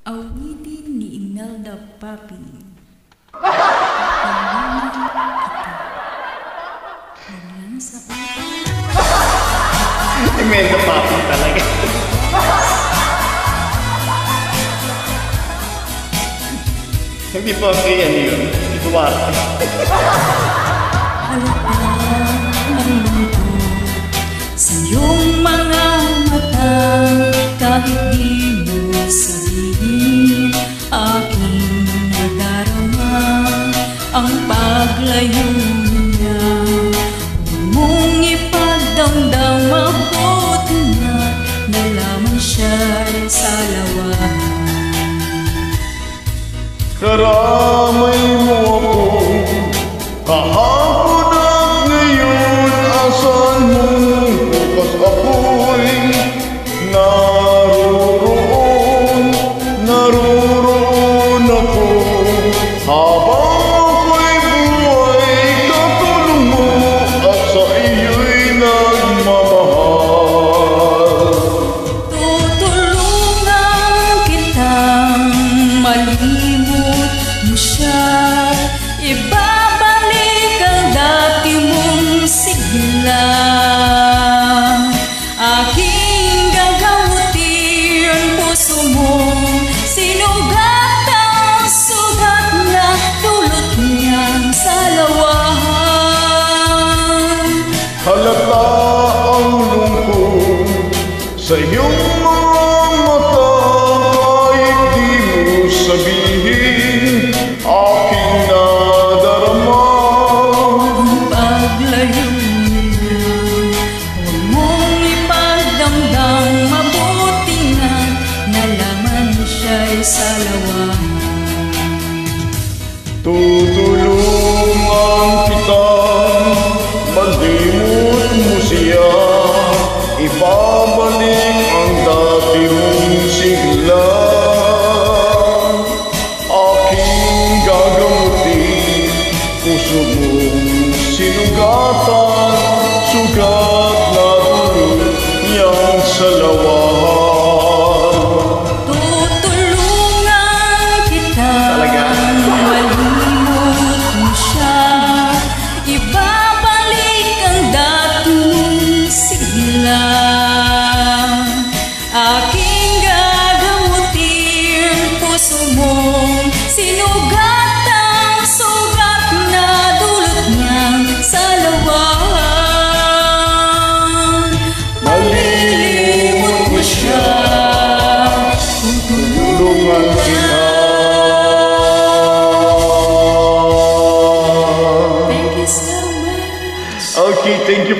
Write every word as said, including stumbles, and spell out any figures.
Awitin ni Imelda Papi. Hanggang sa utang. Imelda Papi talaga. Hindi pa kay ano yun. Ito Duarte. Halata ang lungkot sa iyong mga mata, kahit di mo sabihin, aking nadarama ang paglayo niya. Huwag mong ipagdamdam, mabuti na nalaman siya'y salawahan. Karamay mo ako kahapon at ngayon, asan mo bukas ako'y naroon, naroon ako. Habang ako'y buhay, katulong mo at sa iyo'y nagmamahal. Tutulungan kitang malimut mo siya, ibabalik ang dati mong sigla. Aking gagamutin ang puso mo, sinugat ang sugat na dulot niyang salawahan. Halata ang lungkot sa iyong mga mata, kahit di mo sabihin, aking nadarama Ang paglayo niya, huwag mong ipagdamdam, mabuti nga nalaman siya'y salawahan. Tutulungan kita, malimut mo siya, ibabalik ang dati mong sigla. Aking gagamutin, puso mong sinugatan, sugat na dulot niyang salawahan. Tutulungan kita, Talaga? malimut mo siya, ibabalik ang dati mong sigla. Aking gagamutin puso mong sinugat ang sugat na dulot niyang salawahan. Malilimot mo siya, Tulungan kita. Thank you so much. Okay, thank you